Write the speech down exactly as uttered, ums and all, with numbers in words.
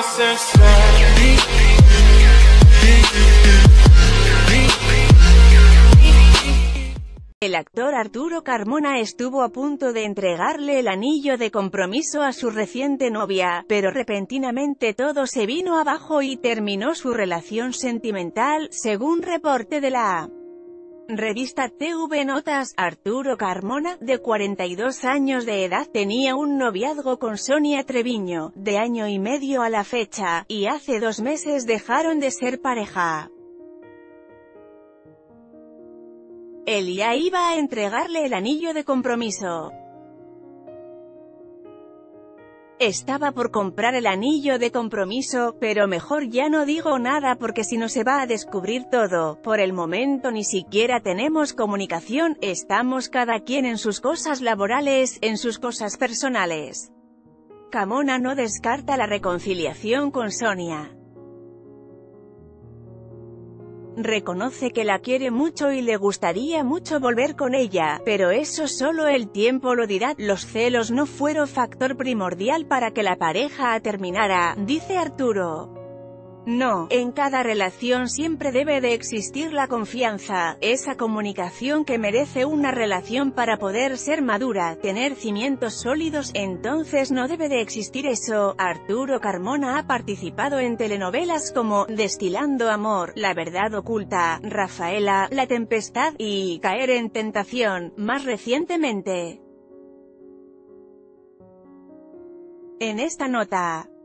El actor Arturo Carmona estuvo a punto de entregarle el anillo de compromiso a su reciente novia, pero repentinamente todo se vino abajo y terminó su relación sentimental, según reporte de la revista T V Notas. Arturo Carmona, de cuarenta y dos años de edad, tenía un noviazgo con Sonia Treviño, de año y medio a la fecha, y hace dos meses dejaron de ser pareja. Él ya iba a entregarle el anillo de compromiso. Estaba por comprar el anillo de compromiso, pero mejor ya no digo nada porque si no se va a descubrir todo. Por el momento ni siquiera tenemos comunicación, estamos cada quien en sus cosas laborales, en sus cosas personales. Carmona no descarta la reconciliación con Sonia. Reconoce que la quiere mucho y le gustaría mucho volver con ella, pero eso solo el tiempo lo dirá. Los celos no fueron factor primordial para que la pareja terminara, dice Arturo. No, en cada relación siempre debe de existir la confianza, esa comunicación que merece una relación para poder ser madura, tener cimientos sólidos, entonces no debe de existir eso. Arturo Carmona ha participado en telenovelas como Destilando Amor, La Verdad Oculta, Rafaela, La Tempestad, y Caer en Tentación, más recientemente. En esta nota